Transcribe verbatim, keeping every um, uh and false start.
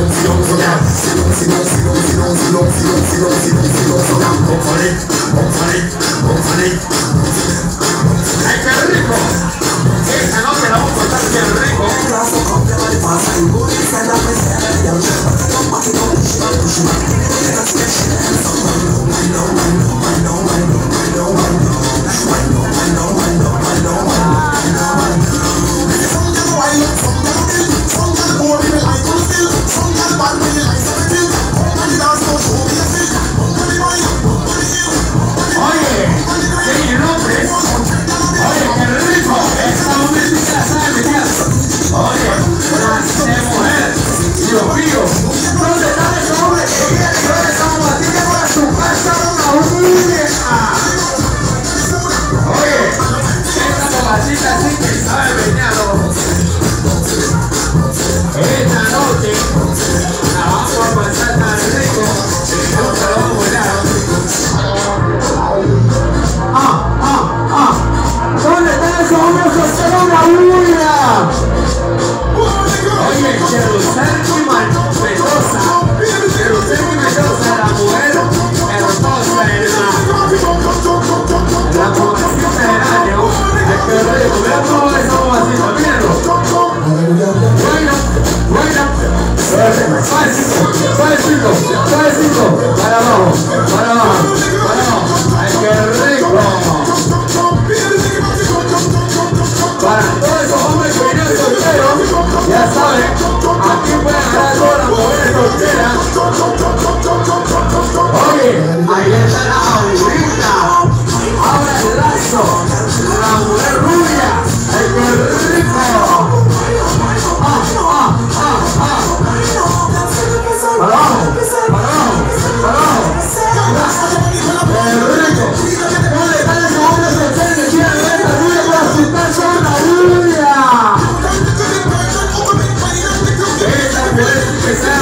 ¡Ay, qué rico! Esta noche la vamos a cortar bien rico. Suavecito, suavecito, para abajo, para abajo, para abajo. ¡Ay, qué rico! Para todos esos hombres que vienen solteros, ya saben, aquí pueden agarrar todas las mujeres solteras. Oye, ahí está la abuelita. Ahora el lazo, la mujer rubia. ¡Ay, qué rico! ¡Ah, ah, ah, ah! Para abajo, para abajo, para abajo. ¡Qué rico! ¿Dónde están esos hombres solteros que quieren ver esta rubia para asustar con la rubia? Esta mujer que sea